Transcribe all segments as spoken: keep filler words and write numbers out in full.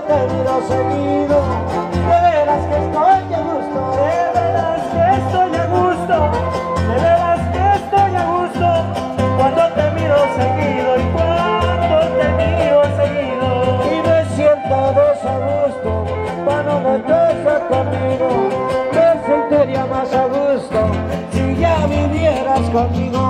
te miro seguido. De veras que estoy a gusto, de veras que estoy a gusto, de veras que estoy a gusto cuando te miro seguido y cuando te miro seguido. Y me siento desagusto cuando no estás conmigo. Me sentiría más a gusto si ya vivieras conmigo.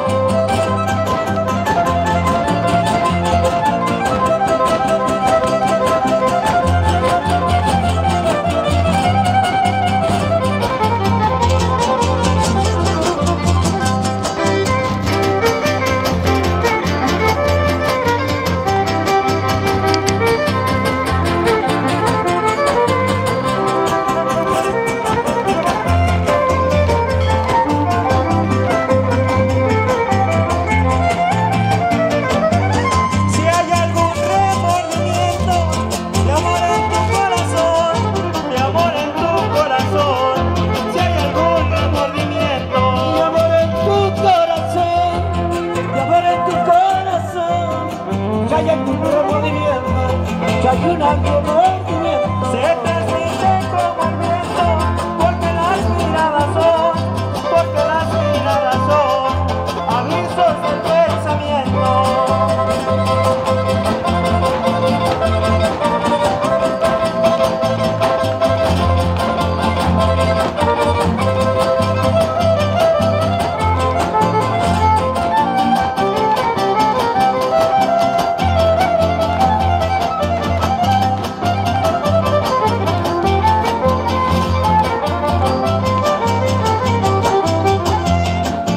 Hay algún remordimiento, que hay un remordimiento. Se transmite como el viento, porque las miradas son, porque las miradas son avisos del pensamiento.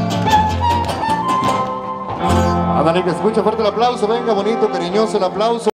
Ándale, que escucha fuerte el aplauso, venga, bonito, cariñoso el aplauso.